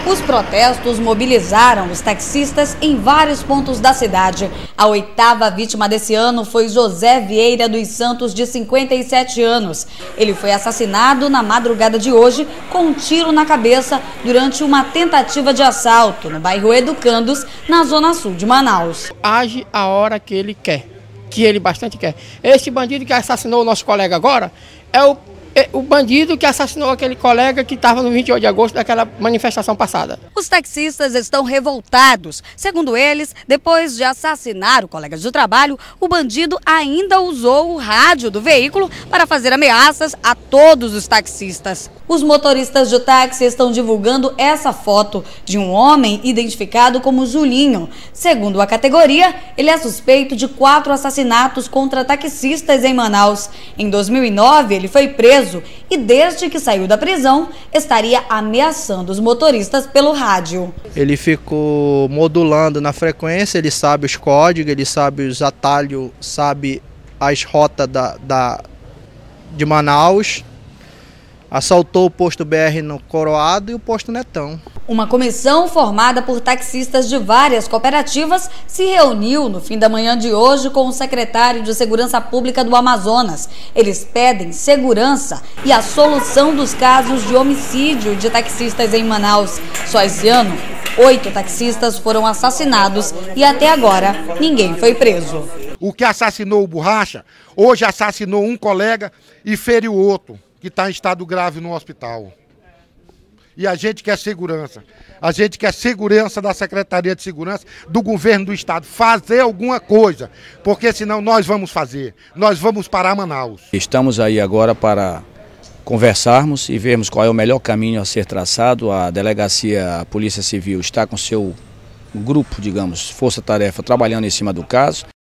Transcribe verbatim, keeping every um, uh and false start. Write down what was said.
Os protestos mobilizaram os taxistas em vários pontos da cidade. A oitava vítima desse ano foi José Vieira dos Santos, de cinquenta e sete anos. Ele foi assassinado na madrugada de hoje com um tiro na cabeça durante uma tentativa de assalto no bairro Educandos, na zona sul de Manaus. Age a hora que ele quer, que ele bastante quer. Esse bandido que assassinou o nosso colega agora é o O bandido que assassinou aquele colega que estava no vinte e oito de agosto daquela manifestação passada. Os taxistas estão revoltados. Segundo eles, depois de assassinar o colega de trabalho, o bandido ainda usou o rádio do veículo para fazer ameaças a todos os taxistas. Os motoristas de táxi estão divulgando essa foto de um homem identificado como Julinho. Segundo a categoria, ele é suspeito de quatro assassinatos contra taxistas em Manaus. Em dois mil e nove, ele foi preso e desde que saiu da prisão, estaria ameaçando os motoristas pelo rádio. Ele ficou modulando na frequência, ele sabe os códigos, ele sabe os atalhos, sabe as rotas da, da, de Manaus. Assaltou o posto B R no Coroado e o posto Netão. Uma comissão formada por taxistas de várias cooperativas se reuniu no fim da manhã de hoje com o secretário de Segurança Pública do Amazonas. Eles pedem segurança e a solução dos casos de homicídio de taxistas em Manaus. Só esse ano, oito taxistas foram assassinados e até agora ninguém foi preso. O que assassinou o Borracha, hoje assassinou um colega e feriu outro, que está em estado grave no hospital. E a gente quer segurança. A gente quer segurança da Secretaria de Segurança, do governo do estado, fazer alguma coisa, porque senão nós vamos fazer, nós vamos parar Manaus. Estamos aí agora para conversarmos e vermos qual é o melhor caminho a ser traçado. A delegacia, a Polícia Civil está com seu grupo, digamos, força-tarefa, trabalhando em cima do caso.